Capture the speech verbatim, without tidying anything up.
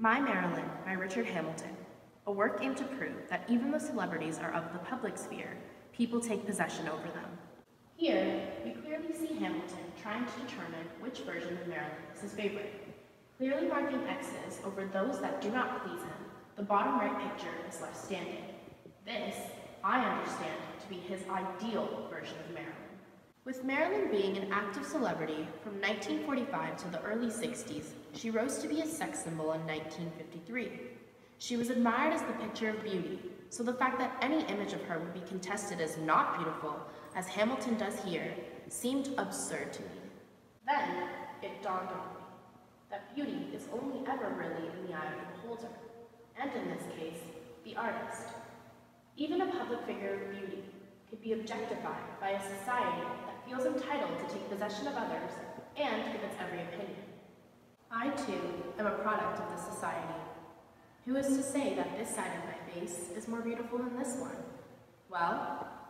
My Marylin by Richard Hamilton, a work aimed to prove that even though celebrities are of the public sphere, people take possession over them. Here, we clearly see Hamilton trying to determine which version of Marylin is his favorite. Clearly marking X's over those that do not please him, the bottom right picture is left standing. This, I understand to be his ideal version of Marylin. With Marylin being an active celebrity from nineteen forty-five to the early sixties, she rose to be a sex symbol in nineteen fifty-three. She was admired as the picture of beauty, so the fact that any image of her would be contested as not beautiful, as Hamilton does here, seemed absurd to me. Then, it dawned on me that beauty is only ever really in the eye of the beholder, and in this case, the artist. Even a public figure of beauty could be objectified by a society that feels entitled to take possession of others and give its every opinion. I, too, am a product of this society. Who is to say that this side of my face is more beautiful than this one? Well,